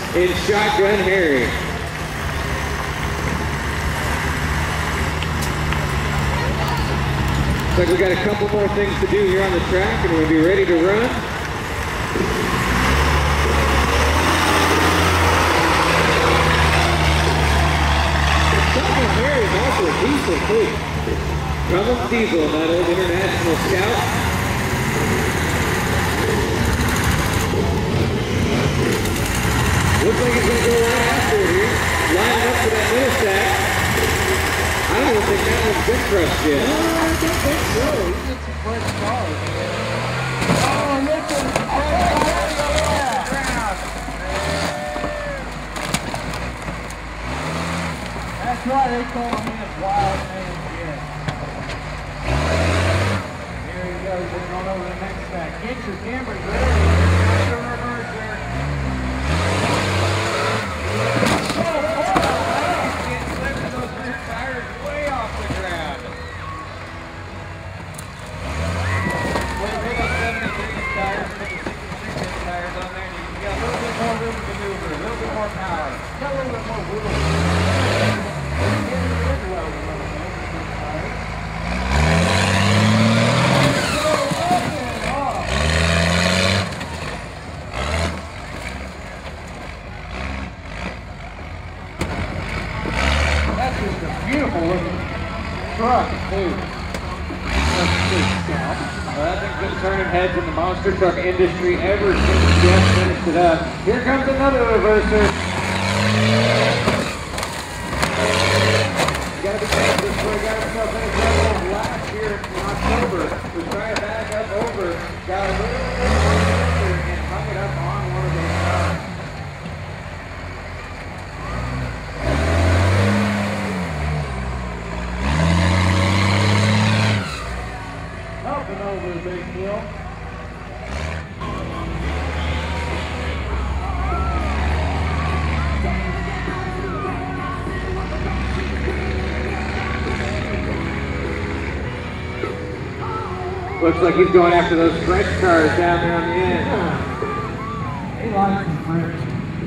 in Shotgun Harry. Looks like we got a couple more things to do here on the track and we'll be ready to run. Shotgun Harry is also a diesel too. Cummins Diesel, that old international scout. Looks like he's going to go right after it here. Lining up for that middle stack. I don't even think that one's been crushed yet. No, I don't think so. He gets some fresh cars. Oh, listen. That's right, they call him his wild man. Here he goes, going on over the next stack. Get your cameras ready. Get your reverser. Beautiful looking truck, too. Nothing's been turning heads in the monster truck industry ever since Jeff finished it up. Here comes another reverser. You gotta be careful, this boy got himself in a trouble last year in October. Was trying to back up over, got a little reverser and hung it up on one of those cars. Over the big hill. Looks like he's going after those French cars down there on the end. He likes the French.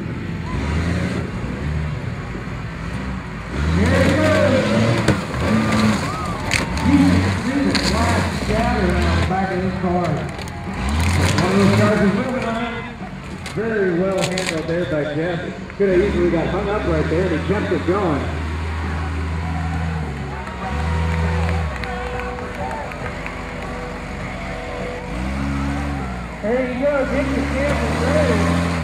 Here he goes. You can see the glass shatter out the back of this car. One of those cars is moving on. Very well handled there by Jeff. Could have easily got hung up right there and he kept it going. There you go, get your cameras ready.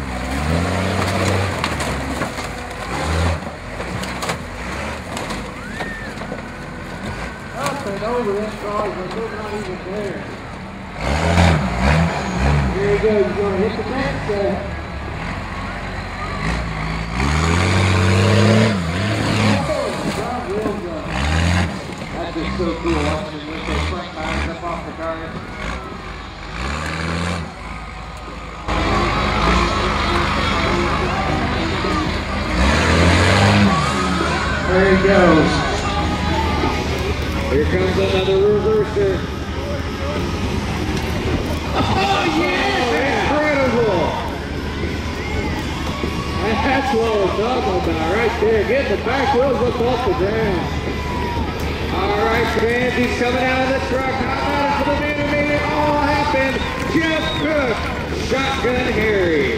Up and over this car, but they're not even there. Here he goes, he's going to hit the next set. That's just so cool watching him lift those front tires up off the car. There he goes. Here comes another reverser. Oh, yeah! Incredible! That's what we're talking about right there. Getting the back wheels up off the ground. All right, fans, he's coming out of the truck. How about it for the man who made it all happen? Jeff Cook, Shotgun Harry.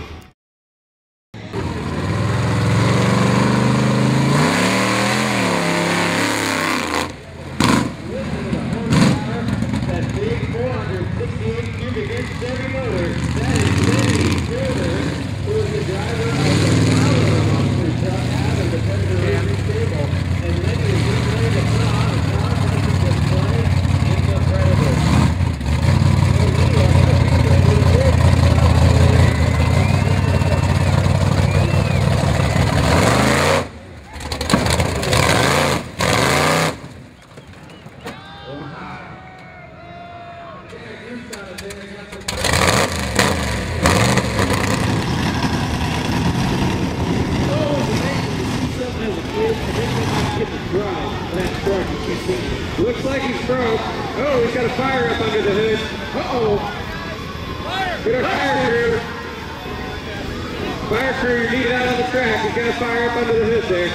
Looks like he's broke. Oh, he's got a fire up under the hood. Uh-oh. Fire! Get our fire crew. Fire crew, you're needed out on the track. You've got to fire up under the hood there.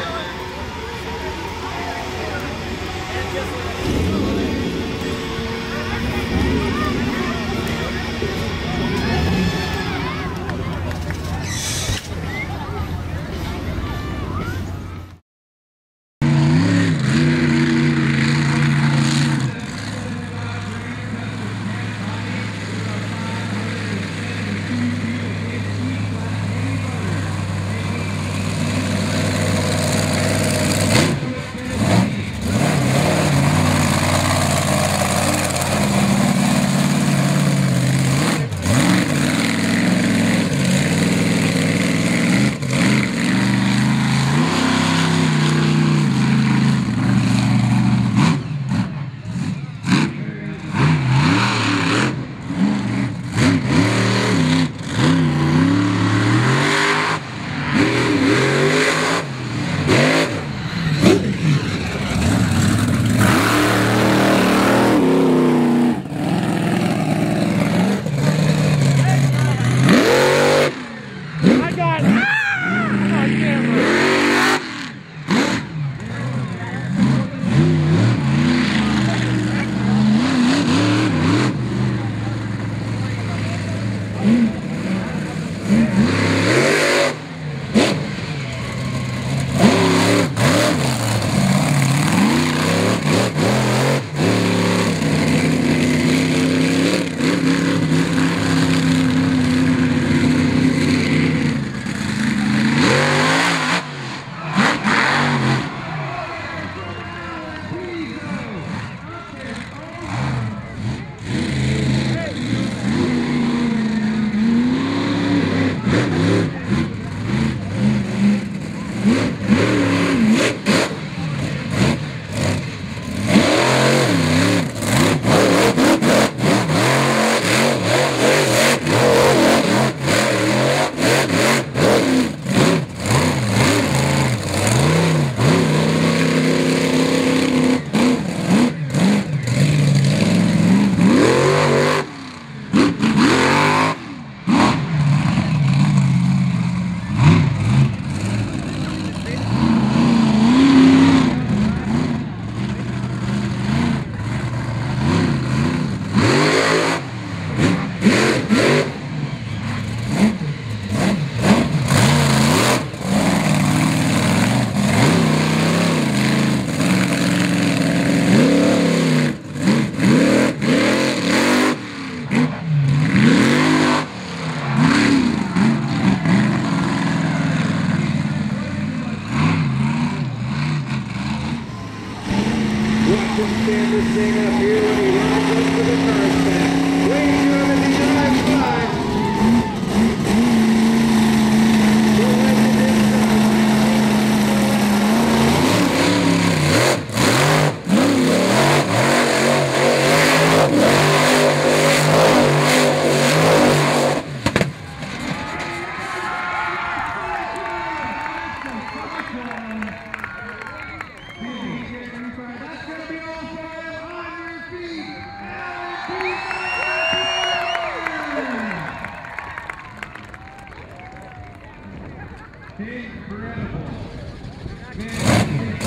Incredible.